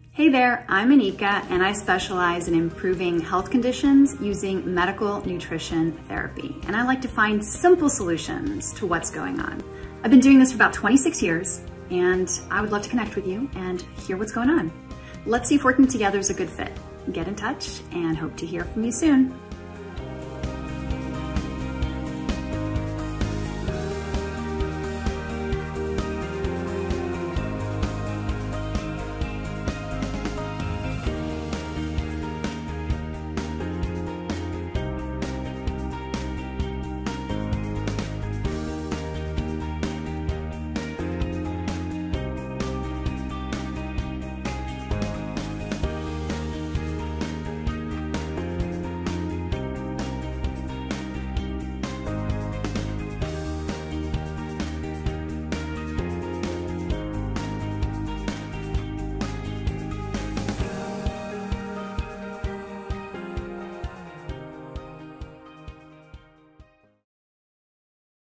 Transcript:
Hey there, I'm Annika and I specialize in improving health conditions using medical nutrition therapy. And I like to find simple solutions to what's going on. I've been doing this for about 26 years and I would love to connect with you and hear what's going on. Let's see if working together is a good fit. Get in touch and hope to hear from you soon.